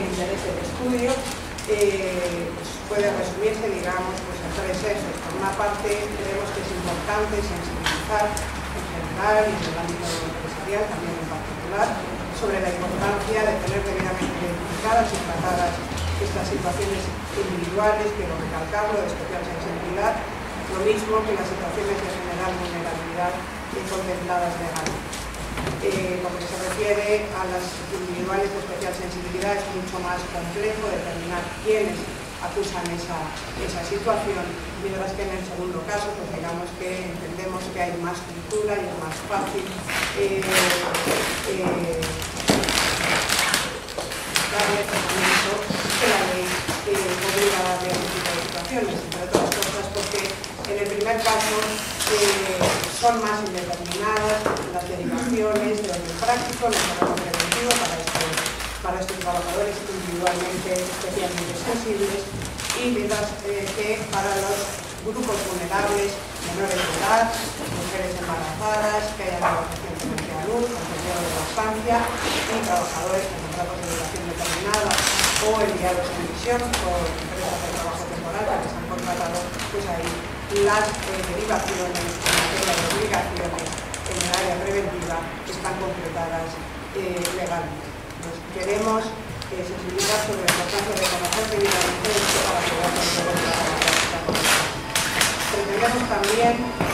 interés del estudio pues puede resumirse, digamos, pues en tres ejes. Por una parte, creemos que es importante sensibilizar en general y en el ámbito empresarial también en particular sobre la importancia de tener debidamente identificadas y tratadas estas situaciones individuales, pero recalcarlo, de especial sensibilidad, lo mismo que las situaciones de general vulnerabilidad contempladas legalmente. Lo que se refiere a las individuales de especial sensibilidad es mucho más complejo determinar quiénes acusan esa situación, mientras que en el segundo caso, pues digamos que entendemos que hay más cultura y es más fácil darle tratamiento que la ley obliga a darle este tipo de situaciones, entre otras cosas porque en el primer caso son más indeterminadas las derivaciones de orden práctico, el trabajo preventivo para estos trabajadores individualmente especialmente sensibles, y mientras que para los grupos vulnerables, menores de edad, mujeres embarazadas, que hayan negociación frente a luz, con periodo de lactancia, y trabajadores con contratos de duración determinada o enviados en misión por empresas de trabajo temporal que les han contratado, pues ahí las derivaciones en materia de obligaciones en el área preventiva están completadas legalmente. Pues queremos sensibilizar sobre la importancia de conocer debidamente esto para poder resolver la práctica correcta. Pretendemos también,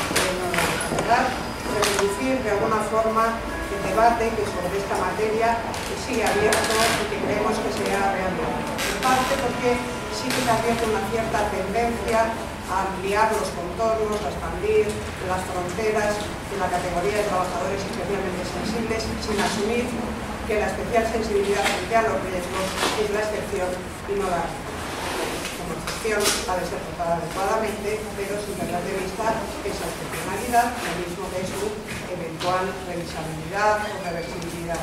reproducir de alguna forma el debate que sobre esta materia sigue abierto y que creemos que sea realmente. En parte porque sí que se ha abierto una cierta tendencia a ampliar los contornos, a expandir las fronteras de la categoría de trabajadores especialmente sensibles, sin asumir que la especial sensibilidad frente a los riesgos es la excepción y no la regla. Como excepción ha de ser tratada adecuadamente, pero sin perder de vista esa excepcionalidad, lo mismo que su eventual revisabilidad o reversibilidad.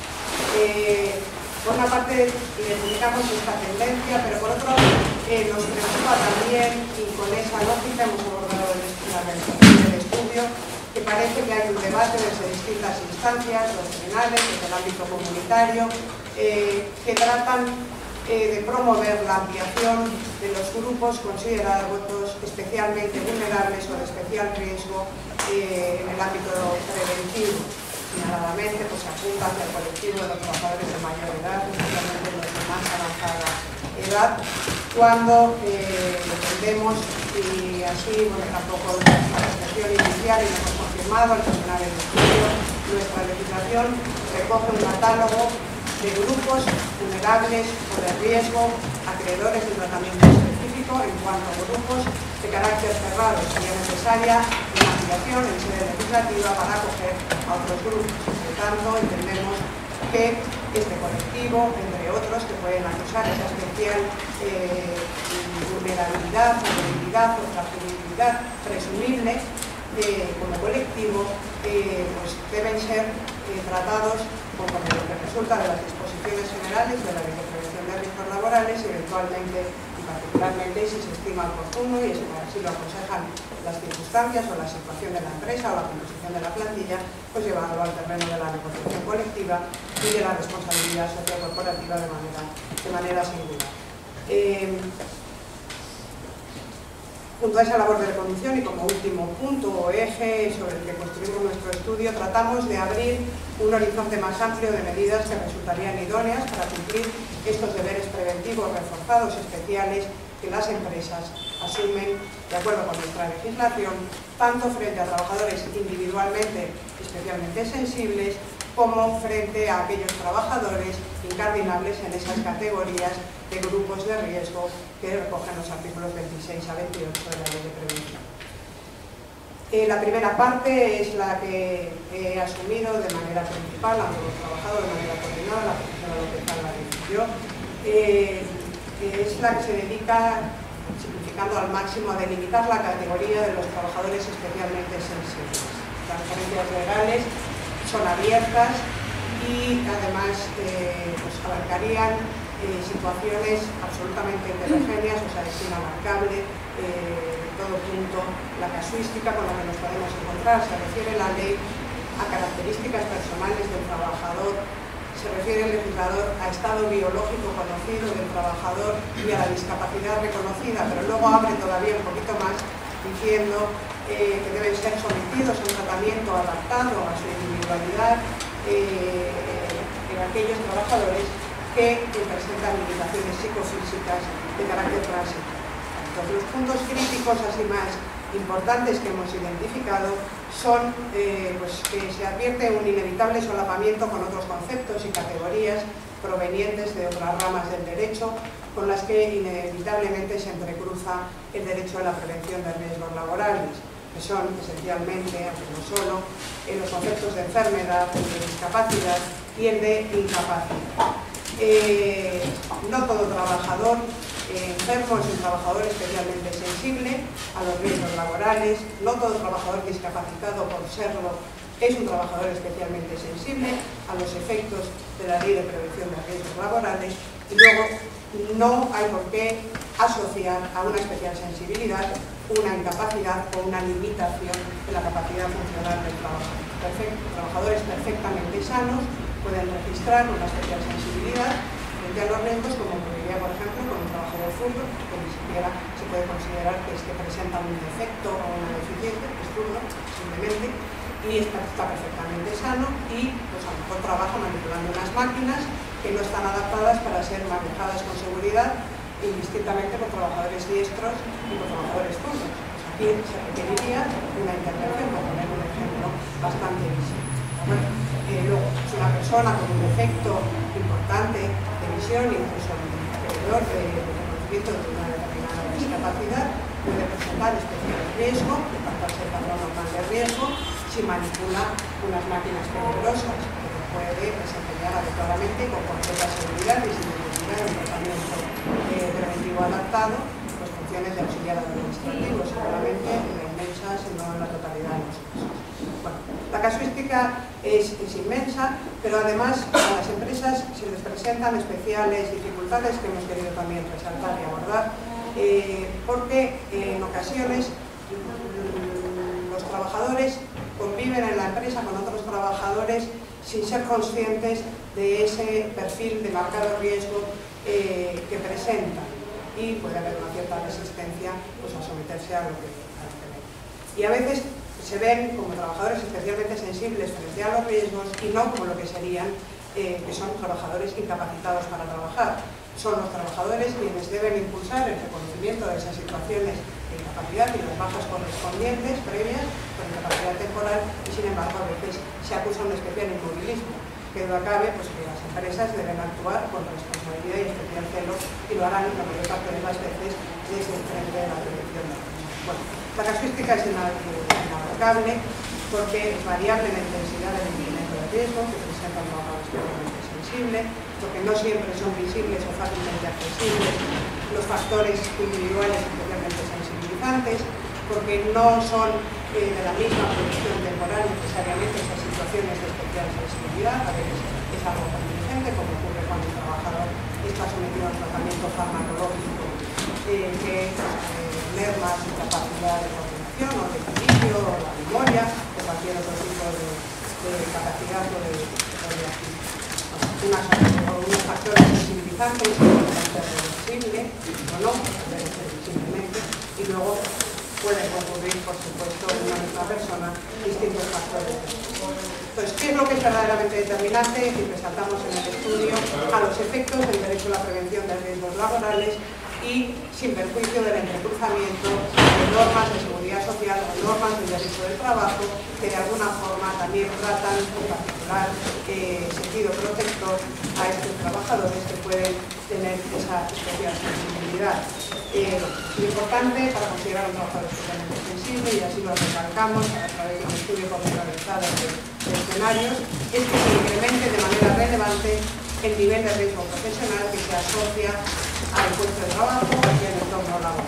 Por una parte identificamos esta tendencia, pero por otro nos preocupa también, y con esa lógica hemos abordado la realización del estudio, que parece que hay un debate desde distintas instancias, doctrinales, desde el ámbito comunitario, que tratan de promover la ampliación de los grupos considerados especialmente vulnerables o de especial riesgo en el ámbito preventivo. Señaladamente, pues se apunta hacia el colectivo de los trabajadores de mayor edad, especialmente los de más avanzada edad, cuando entendemos, y así, bueno, tampoco la reflexión inicial y lo hemos confirmado al terminar el estudio, nuestra legislación recoge un catálogo de grupos vulnerables o de riesgo, acreedores de tratamiento específico en cuanto a grupos de carácter cerrado, sería necesaria una ampliación en sede legislativa para acoger a otros grupos. Por tanto, entendemos que este colectivo, entre otros, que pueden acusar esa especial vulnerabilidad, vulnerabilidad o fragilidad presumible como colectivo, pues deben ser tratados conforme lo que resulta de las disposiciones generales de la Ley de Prevención de Riesgos Laborales y eventualmente y particularmente si se estima oportuno y así lo aconsejan las circunstancias o la situación de la empresa o la composición de la plantilla, pues llevarlo al terreno de la negociación colectiva y de la responsabilidad sociocorporativa de manera singular. Junto a esa labor de reconducción y como último punto o eje sobre el que construimos nuestro estudio, tratamos de abrir un horizonte más amplio de medidas que resultarían idóneas para cumplir estos deberes preventivos reforzados especiales que las empresas asumen de acuerdo con nuestra legislación, tanto frente a trabajadores individualmente especialmente sensibles como frente a aquellos trabajadores incardinables en esas categorías de grupos de riesgo que recogen los artículos 26 a 28 de la Ley de Prevención. La primera parte es la que he asumido de manera principal, aunque hemos trabajado de manera coordinada, la profesora López Álvarez y yo, es la que se dedica, simplificando al máximo, a delimitar la categoría de los trabajadores especialmente sensibles. Las referencias legales son abiertas y además pues abarcarían situaciones absolutamente heterogéneas, o sea, es inabarcable en todo punto la casuística con la que nos podemos encontrar. Se refiere la ley a características personales del trabajador se refiere el legislador a estado biológico conocido del trabajador y a la discapacidad reconocida, pero luego abre todavía un poquito más diciendo que deben ser sometidos a un tratamiento adaptado a su individualidad en aquellos trabajadores que presentan limitaciones psicofísicas de carácter transitorio. Entonces, los puntos críticos así más importantes que hemos identificado son pues que se advierte un inevitable solapamiento con otros conceptos y categorías provenientes de otras ramas del derecho con las que inevitablemente se entrecruza el derecho a la prevención de riesgos laborales, que son esencialmente, aunque no solo, los conceptos de enfermedad, el de discapacidad y el de incapacidad. No todo trabajador enfermo es un trabajador especialmente sensible a los riesgos laborales, no todo trabajador discapacitado por serlo es un trabajador especialmente sensible a los efectos de la Ley de Prevención de Riesgos Laborales, y luego no hay por qué asociar a una especial sensibilidad una incapacidad o una limitación de la capacidad funcional del trabajador. Trabajadores perfectamente sanos pueden registrar una especial sensibilidad frente a los riesgos, como ocurriría, por ejemplo, con un trabajador zurdo, que ni siquiera se puede considerar que presenta un defecto o una deficiencia, que es zurdo, simplemente, y está perfectamente sano y pues a lo mejor trabaja manipulando unas máquinas que no están adaptadas para ser manejadas con seguridad, indistintamente por trabajadores diestros y por trabajadores zurdos. Pues aquí se requeriría una intervención, para poner un ejemplo bastante visible. Bueno, luego, es una persona con un defecto importante de visión, incluso alrededor de reconocimiento de una determinada discapacidad, puede presentar especial riesgo, de pasarse el patrón normal de riesgo, si manipula unas máquinas peligrosas, que puede desempeñar adecuadamente con completa seguridad y sin necesidad de un tratamiento preventivo adaptado, pues funciones de auxiliar administrativo, seguramente en la inmensa, si no en la totalidad de los casos. Bueno, la casuística es inmensa, pero además a las empresas se les presentan especiales dificultades que hemos querido también resaltar y abordar, porque en ocasiones los trabajadores conviven en la empresa con otros trabajadores sin ser conscientes de ese perfil de marcado riesgo que presentan, y puede haber una cierta resistencia pues, a someterse a lo que ven. Y a veces se ven como trabajadores especialmente sensibles frente a los riesgos y no como lo que serían, que son trabajadores incapacitados para trabajar. Son los trabajadores quienes deben impulsar el reconocimiento de esas situaciones de incapacidad y las bajas correspondientes previas por incapacidad temporal, y sin embargo a veces se acusa un especial inmovilismo. Que duda cabe pues, que las empresas deben actuar con responsabilidad y especial celo, y lo harán la mayor parte de las veces desde el frente de la prevención de riesgos. Bueno, la casuística es inabarcable porque es variable la intensidad del incremento de riesgo que presenta un trabajador especialmente sensible, porque no siempre son visibles o fácilmente accesibles los factores individuales especialmente sensibilizantes, porque no son de la misma producción temporal necesariamente esas situaciones de especial sensibilidad. A veces es algo contingente, como ocurre cuando el trabajador está sometido a un tratamiento farmacológico que merma su capacidad de coordinación o de equilibrio o la memoria o cualquier otro tipo de capacidad o de actividad. Unos factores sensibilizantes que pueden ser reversibles o no, pueden ser simplemente, y luego pueden concurrir, por supuesto, en una misma persona distintos factores. Entonces, ¿qué es lo que es verdaderamente determinante? Y resaltamos en el estudio a los efectos del derecho a la prevención de riesgos laborales y sin perjuicio del entrecruzamiento de normas de seguridad social o normas del derecho del trabajo que de alguna forma también tratan en particular sentido protector a estos trabajadores que pueden tener esa especial sensibilidad. Lo importante para considerar un trabajador especialmente sensible, y así lo recalcamos a través de un estudio pormenorizado de escenarios, es que se incremente de manera relevante el nivel de riesgo profesional que se asocia al puesto de trabajo y al entorno laboral.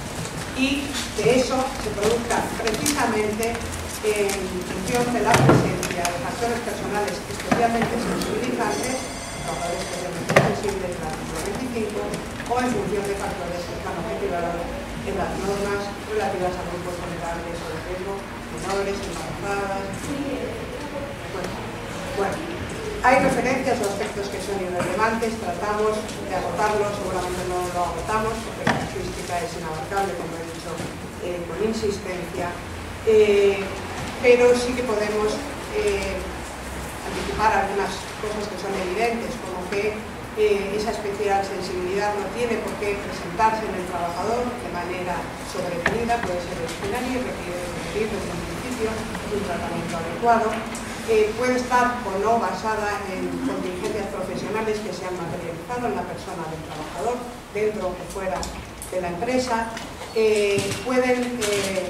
Y que eso se produzca precisamente en función de la presencia de factores personales especialmente sensibilizantes, trabajadores especialmente sensibles del artículo 25, o en función de factores que están objetivados en las normas relativas a grupos vulnerables o de riesgo, menores, embarazadas. Bueno, Hay referencias o aspectos que son irrelevantes, tratamos de agotarlos, seguramente no lo agotamos porque la casuística es inabarcable, como he dicho, con insistencia, pero sí que podemos anticipar algunas cosas que son evidentes, como que esa especial sensibilidad no tiene por qué presentarse en el trabajador de manera sobrevenida, puede ser originaria y requiere desde un principio un tratamiento adecuado. Puede estar o no basada en contingencias profesionales que se han materializado en la persona del trabajador, dentro o fuera de la empresa. Pueden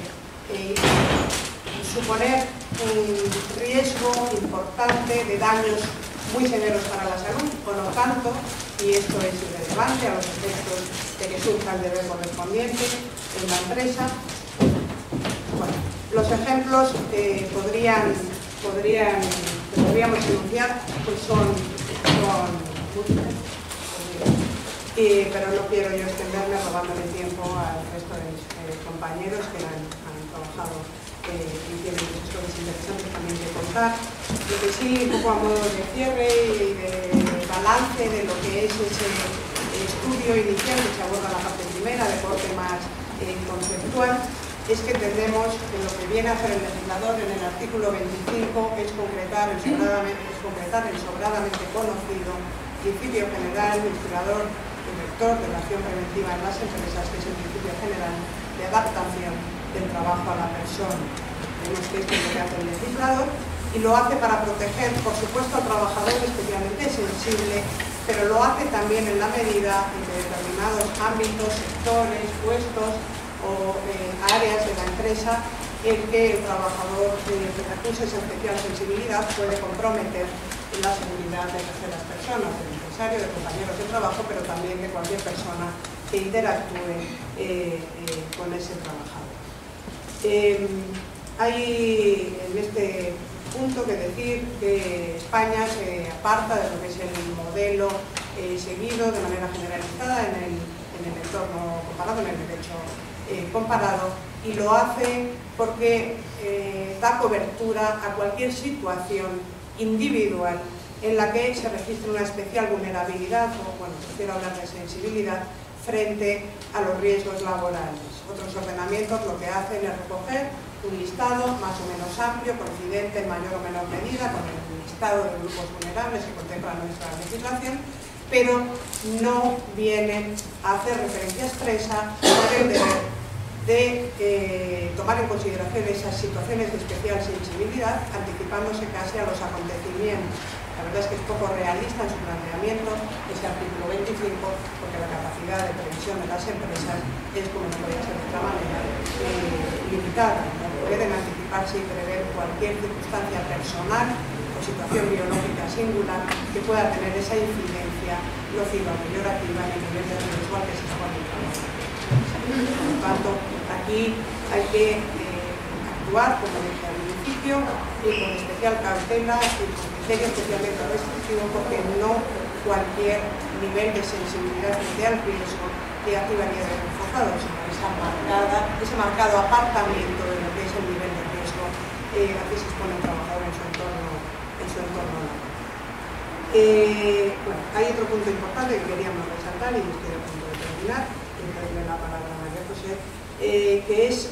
suponer un riesgo importante de daños muy severos para la salud, por lo tanto, y esto es irrelevante a los efectos de que surja el deber correspondiente en la empresa. Bueno, los ejemplos podríamos enunciar, pues son múltiples, pero no quiero yo extenderme robándole tiempo al resto de mis compañeros que han trabajado y tienen muchas cosas interesantes también que contar. Lo que sí, un poco a modo de cierre y de balance de lo que es ese estudio inicial que se aborda la parte primera, de corte más conceptual, es que entendemos que lo que viene a hacer el legislador en el artículo 25 es concretar el sobradamente conocido principio general, inspirador y rector de la acción preventiva en las empresas, que es el principio general de adaptación del trabajo a la persona. Vemos que esto es lo que hace el legislador y lo hace para proteger, por supuesto, al trabajador especialmente sensible, pero lo hace también en la medida en que determinados ámbitos, sectores, puestos o áreas de la empresa en que el trabajador que recurre esa especial sensibilidad puede comprometer la seguridad de terceras personas, del empresario, de compañeros de trabajo, pero también de cualquier persona que interactúe con ese trabajador. Hay en este punto que decir que España se aparta de lo que es el modelo seguido de manera generalizada en el entorno comparado, en el derecho comparado, y lo hace porque da cobertura a cualquier situación individual en la que se registre una especial vulnerabilidad, o bueno, prefiero hablar de sensibilidad, frente a los riesgos laborales. Otros ordenamientos lo que hacen es recoger un listado más o menos amplio, coincidente en mayor o menor medida con el listado de grupos vulnerables que contempla nuestra legislación, pero no vienen a hacer referencia expresa por el deber de tomar en consideración esas situaciones de especial sensibilidad, anticipándose casi a los acontecimientos. La verdad es que es poco realista en su planteamiento ese artículo 25, porque la capacidad de previsión de las empresas es, como no podía ser de otra manera, limitada. No pueden anticiparse y prever cualquier circunstancia personal o situación biológica singular que pueda tener esa incidencia nociva o peyorativa en el nivel de riesgo al que se expone el trabajo. Por lo tanto, aquí hay que actuar, como dije al principio, y con especial cautela y con criterio especialmente restrictivo, porque no cualquier nivel de sensibilidad frente al riesgo que activaría de enfocado, sino ese marcado apartamiento de lo que es el nivel de riesgo a que se expone el trabajador en su entorno laboral. Bueno, hay otro punto importante que queríamos resaltar y estoy a punto de terminar, y darle la palabra a María José, que es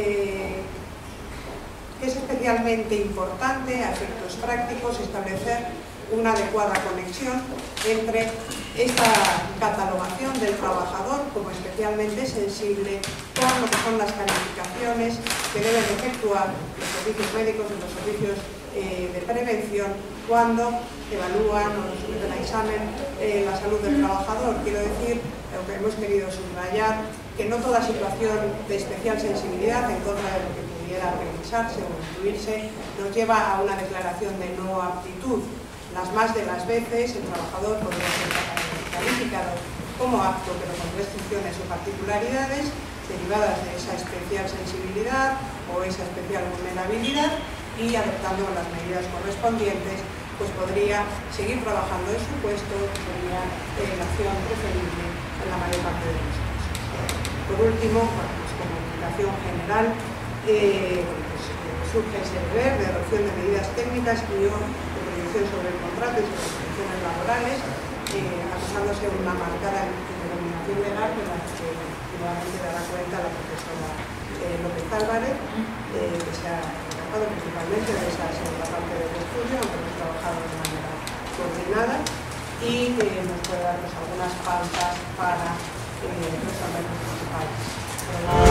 especialmente importante a efectos prácticos establecer una adecuada conexión entre esta catalogación del trabajador como especialmente sensible con lo que son las calificaciones que deben efectuar los servicios médicos y los servicios de prevención cuando evalúan o someten a examen la salud del trabajador. Quiero decir, lo que hemos querido subrayar, que no toda situación de especial sensibilidad en contra de lo que pudiera revisarse o incluirse nos lleva a una declaración de no aptitud. Las más de las veces el trabajador podría ser calificado como apto, pero con restricciones o particularidades derivadas de esa especial sensibilidad o esa especial vulnerabilidad, y adoptando las medidas correspondientes, pues podría seguir trabajando en su puesto, que sería la acción preferible en la mayor parte de los casos. Por último, bueno, pues como indicación general, surge ese deber de adopción de medidas técnicas y o de discusión sobre el contrato y sobre las condiciones laborales, acusándose una marcada denominación legal de la que nuevamente dará cuenta la profesora López Álvarez, que se ha encargado principalmente de esa segunda parte del estudio, aunque hemos trabajado de manera coordinada, y nos puede dar algunas pautas para resolver los principales problemas.